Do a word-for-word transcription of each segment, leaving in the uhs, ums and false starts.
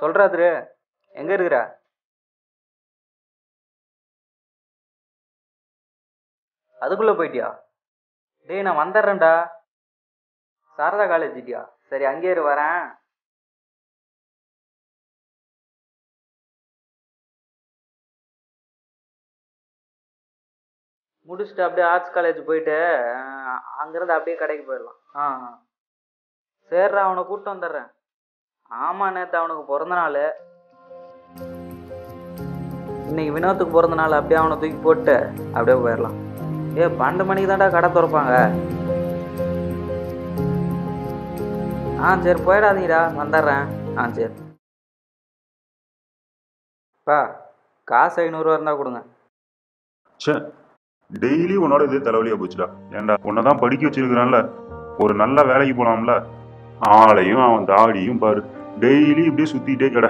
சொல்றா திரு, எங்க இருக்கிற? அதுக்குள்ள போயிட்டியா? டேய் நான் வந்துடுறேன்டா. சாரதா காலேஜிட்டியா? சரி அங்கேயே இரு, வரேன். முடிச்சுட்டு அப்படியே ஆர்ட்ஸ் காலேஜ் போயிட்டு அங்கேருந்து அப்படியே கடைக்கு போயிடலாம். ஆ ஆ சரிடா, அவனை கூப்பிட்டு வந்துடுறேன். ஆமாம், நேற்று அவனுக்கு பிறந்த நாள். இன்னைக்கு வினோத்துக்கு பிறந்த நாள். அப்படியே அவனை தூக்கி போட்டு அப்படியே போயிடலாம். ஏ பன்னெண்டு மணிக்கு தான்டா கடை திறப்பாங்க. ஆ சரி, போயிடாதீங்கடா, வந்துடுறேன். ஆ சரி. பா காசு ஐநூறுரூவா இருந்தால் கொடுங்க. சே, டெய்லி உன்னோட இதே தலைவலியா போச்சுடா. ஏன்டா உன்னை தான் படிக்க வச்சிருக்கிறான்ல, ஒரு நல்ல வேலைக்கு போலாம்ல. ஆளையும் அவன் தாடியும் பாரு, டெய்லி இப்படியே சுத்திட்டே கிட.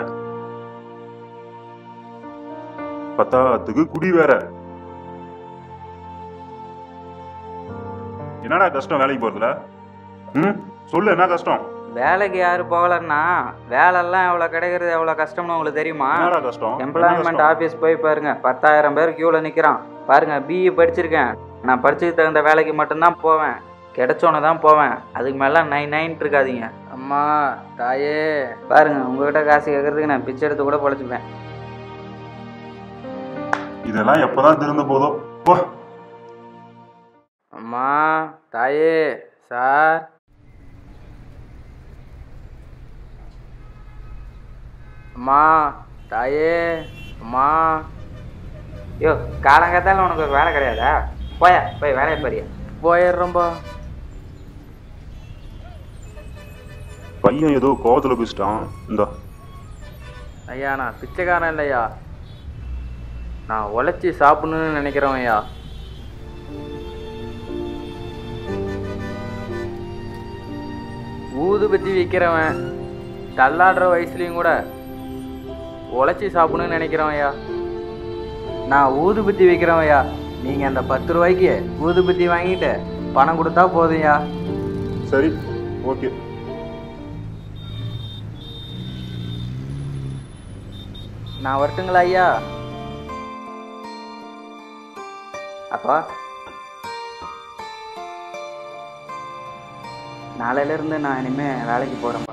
பத்தாத்துக்கு குடி வேற. என்னடா கஷ்டம் வேலைக்கு போறதுல? ம் சொல்லு, என்ன கஷ்டம்? வேலைக்கு யாரு போகலன்னா வேலைலாம் எவ்வளோ கிடைக்கிறது எவ்வளோ கஷ்டம்னு உங்களுக்கு தெரியுமா? என்னடா கஷ்டம்? எம்ப்ளாய்மெண்ட் ஆஃபீஸ் போய் பாருங்க, பத்தாயிரம் பேர் கியூவில் நிற்கிறான் பாருங்க. பிஇ படிச்சிருக்கேன் நான், படிச்சுக்கு தகுந்த வேலைக்கு மட்டும்தான் போவேன், கிடைச்சோன்னு தான் போவேன். அதுக்கு மேலே நைன் நைன்ட்டு இருக்காதீங்க. அம்மா தாயே பாருங்க, உங்ககிட்ட காசு கேட்கறதுக்கு நான் பிச்சை எடுத்து கூட பொழைச்சிப்பேன். இதெல்லாம் எப்பதான் திருந்த போதோ போ. அம்மா தாயே சார். அம்மா தாயே அம்மா. யோ காலங்காத்தால உனக்கு ஒரு வேலை கிடையாதா? போயா போய் வேலையை பாரியா. போயிடுறோம்பா. பையன் ஏதோ கோவத்துல பேசிட்டான். இந்த ஐயா நான் பிச்சைக்காரன் இல்லையா, நான் உழைச்சி சாப்பிடணும்னு நினைக்கிறவன் ஐயா. ஊதுபத்தி விற்கிறவன், தள்ளாடுற வயசுலையும் கூட உழைச்சி சாப்பிடணும்னு நினைக்கிறவன் ஐயா. நான் ஊதுபத்தி விற்கிறவன் ஐயா. நீங்கள் அந்த பத்து ரூபாய்க்கு ஊதுபத்தி வாங்கிட்டு பணம் கொடுத்தா போதும்யா. சரி, ஓகே. நான் வரட்டுங்களா ஐயா? அப்பா நாளையிலேருந்து நான் இனிமேல் வேலைக்கு போகிறேன்.